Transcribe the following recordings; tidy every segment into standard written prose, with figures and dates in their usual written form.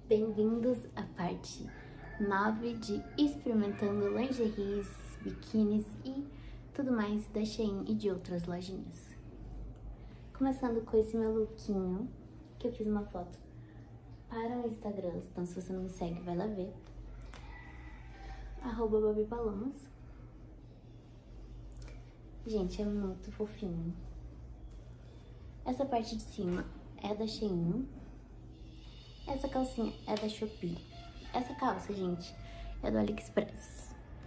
Bem-vindos à parte 9 de experimentando lingeries, biquínis e tudo mais da Shein e de outras lojinhas. Começando com esse meu lookinho, que eu fiz uma foto para o Instagram, então se você não me segue, vai lá ver. @BabiPalomas. Gente, é muito fofinho. Essa parte de cima é da Shein. Essa calcinha é da Shopee. Essa calça, gente, é do AliExpress.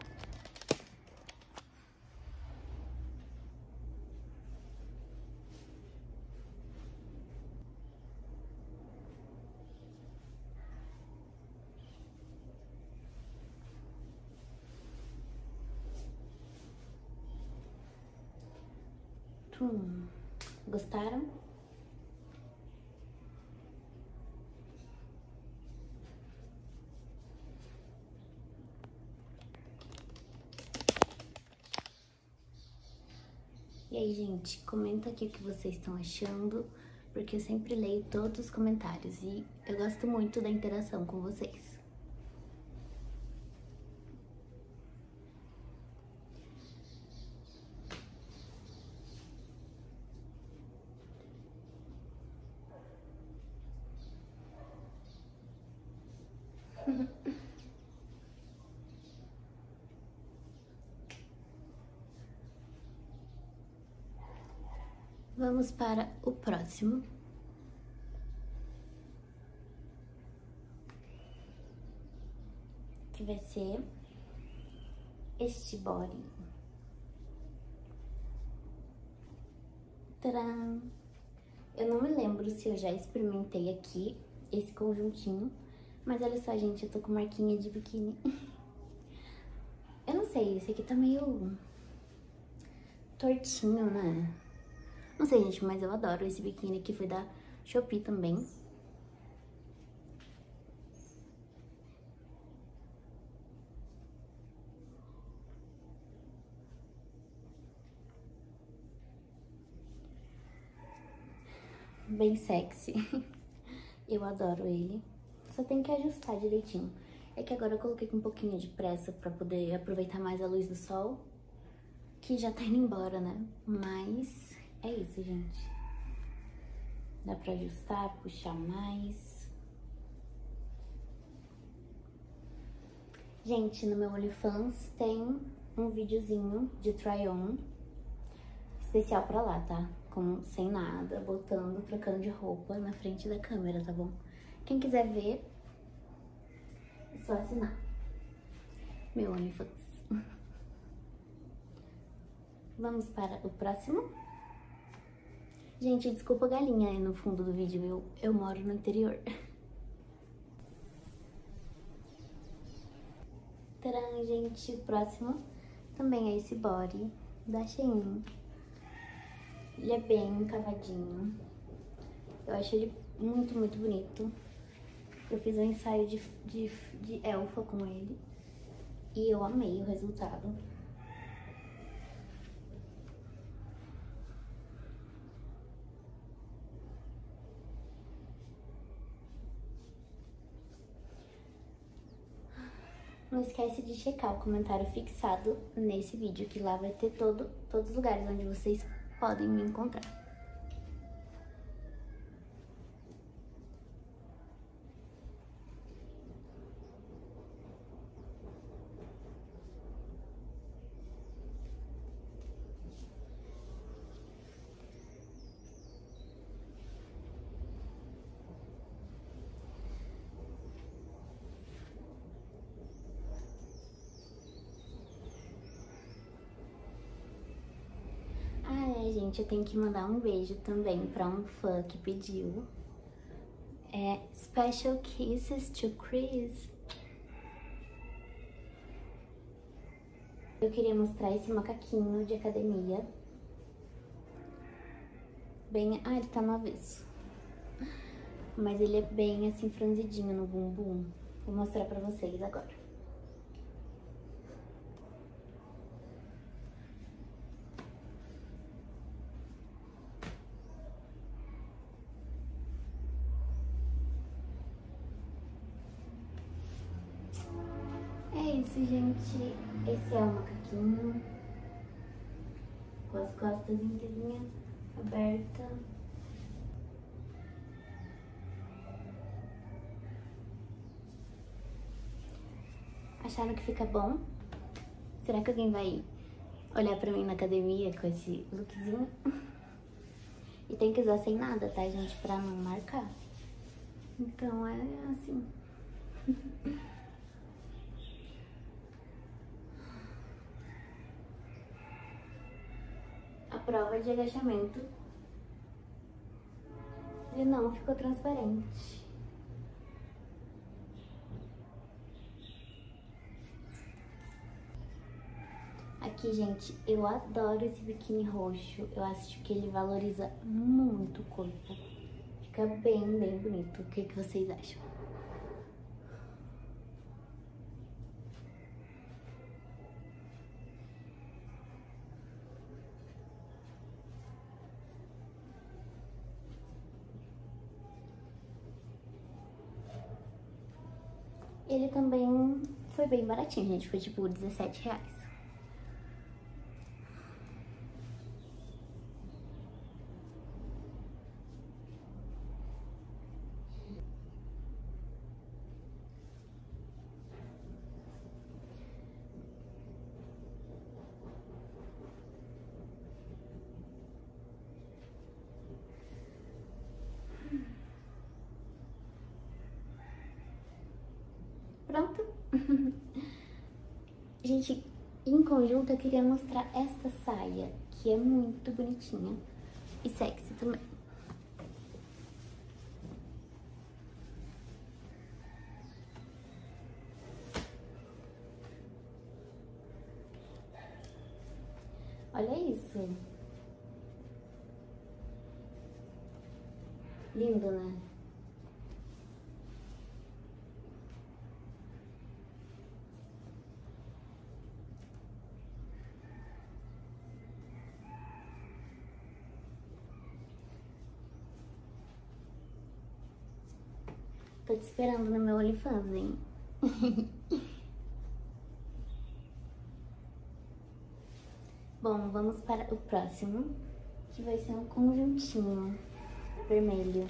Gostaram? E aí, gente, comenta aqui o que vocês estão achando, porque eu sempre leio todos os comentários e eu gosto muito da interação com vocês. Vamos para o próximo. Que vai ser este body. Tcharam! Eu não me lembro se eu já experimentei aqui esse conjuntinho, mas olha só, gente, eu tô com marquinha de biquíni. Eu não sei, esse aqui tá meio tortinho, né? Não sei, gente, mas eu adoro esse biquíni aqui, foi da Shopee também. Bem sexy. Eu adoro ele. Só tem que ajustar direitinho. É que agora eu coloquei com um pouquinho de pressa pra poder aproveitar mais a luz do sol, que já tá indo embora, né? Mas é isso, gente. Dá pra ajustar, puxar mais. Gente, no meu OnlyFans tem um videozinho de try-on especial pra lá, tá? Sem nada, botando, trocando de roupa na frente da câmera, tá bom? Quem quiser ver, é só assinar meu OnlyFans. Vamos para o próximo. Gente, desculpa a galinha aí no fundo do vídeo, eu moro no interior. Tcharam, gente, o próximo também é esse body da Shein. Ele é bem cavadinho. Eu acho ele muito, muito bonito. Eu fiz um ensaio de elfa com ele e eu amei o resultado. Não esquece de checar o comentário fixado nesse vídeo, que lá vai ter todos os lugares onde vocês podem me encontrar. Gente, eu tenho que mandar um beijo também pra um fã que pediu. Special Kisses to Chris. Eu queria mostrar esse macaquinho de academia. Ele tá no avesso. Mas ele é bem assim, franzidinho no bumbum. Vou mostrar pra vocês agora. isso, gente. Esse é o macaquinho. Com as costas inteirinhas abertas. Acharam que fica bom? Será que alguém vai olhar pra mim na academia com esse lookzinho? E tem que usar sem nada, tá, gente? Pra não marcar. Então é assim. A prova de agachamento. Ele não ficou transparente. Aqui, gente, eu adoro esse biquíni roxo. Eu acho que ele valoriza muito o corpo. Fica bem, bem bonito. O que vocês acham? Ele também foi bem baratinho, gente. Foi tipo R$17. Pronto. Gente, em conjunto eu queria mostrar esta saia, que é muito bonitinha e sexy também. Olha isso. Lindo, né? Tô te esperando no meu OnlyFans, hein? Bom, vamos para o próximo, que vai ser um conjuntinho vermelho.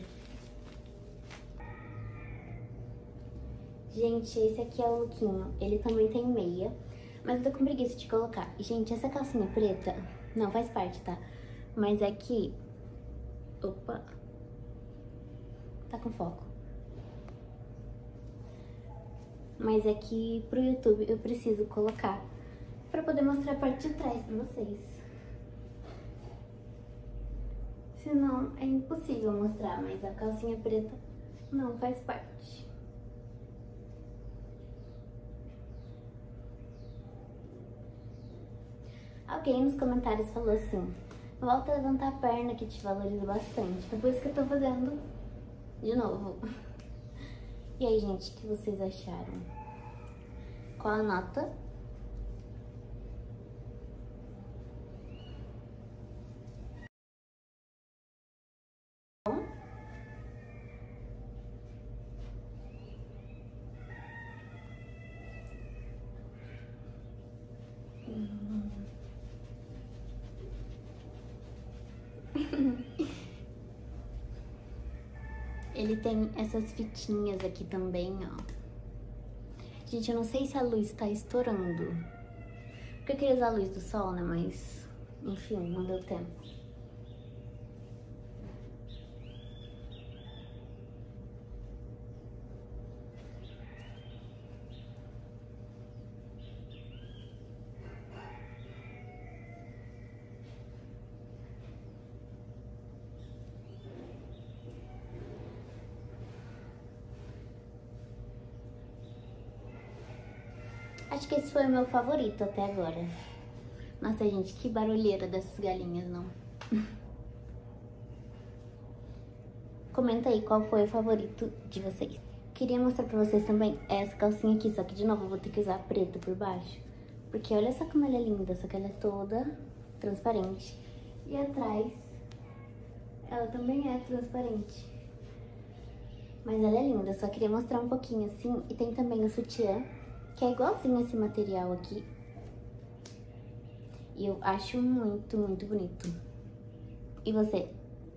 Gente, esse aqui é o lookinho. Ele também tem meia, mas eu tô com preguiça de colocar. Gente, essa calcinha preta não faz parte, tá? Mas aqui... Opa! Tá com foco. Mas aqui pro YouTube eu preciso colocar pra poder mostrar a parte de trás pra vocês. Senão é impossível mostrar, mas a calcinha preta não faz parte. Alguém nos comentários falou assim: volta a levantar a perna que te valoriza bastante. É por isso que eu tô fazendo de novo. E aí, gente, o que vocês acharam? Qual a nota? Ele tem essas fitinhas aqui também, ó. Gente, eu não sei se a luz tá estourando. Porque eu queria usar a luz do sol, né? Mas, enfim, não deu tempo. Acho que esse foi o meu favorito até agora. Nossa, gente, que barulheira dessas galinhas, não? Comenta aí qual foi o favorito de vocês. Queria mostrar pra vocês também essa calcinha aqui, só que de novo eu vou ter que usar preto por baixo. Porque olha só como ela é linda, só que ela é toda transparente. E atrás, ela também é transparente. Mas ela é linda, só queria mostrar um pouquinho assim. E tem também o sutiã, que é igualzinho esse material aqui. E eu acho muito, muito bonito. E você?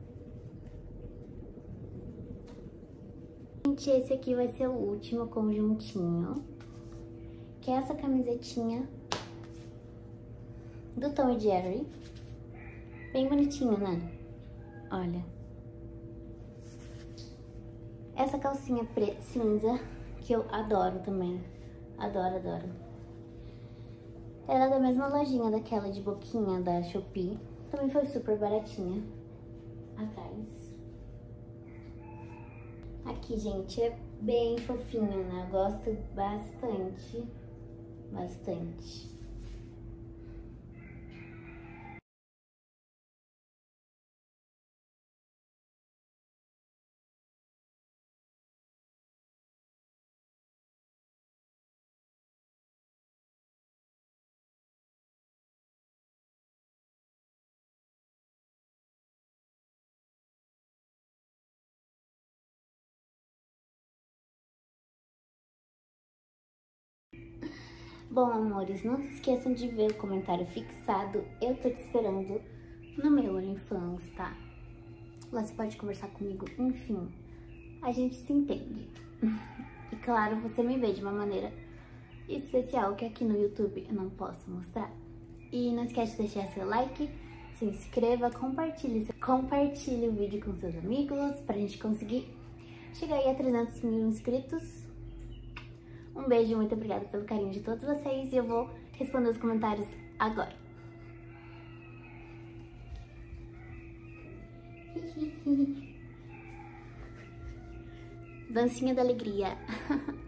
Gente, esse aqui vai ser o último conjuntinho, que é essa camisetinha do Tom e Jerry. Bem bonitinho, né? Olha. Essa calcinha preta, cinza, que eu adoro também. Adoro, adoro. Ela é da mesma lojinha daquela de boquinha da Shopee. Também foi super baratinha. Atrás. Aqui, gente, é bem fofinho, né? Eu gosto bastante. Bastante. Bom, amores, não se esqueçam de ver o comentário fixado. Eu tô te esperando no meu OnlyFans, tá? Lá você pode conversar comigo, enfim, a gente se entende. E claro, você me vê de uma maneira especial que aqui no YouTube eu não posso mostrar. E não esquece de deixar seu like, se inscreva, compartilhe o vídeo com seus amigos pra gente conseguir chegar aí a 300 mil inscritos. Um beijo, muito obrigada pelo carinho de todos vocês e eu vou responder os comentários agora. Dancinha da alegria.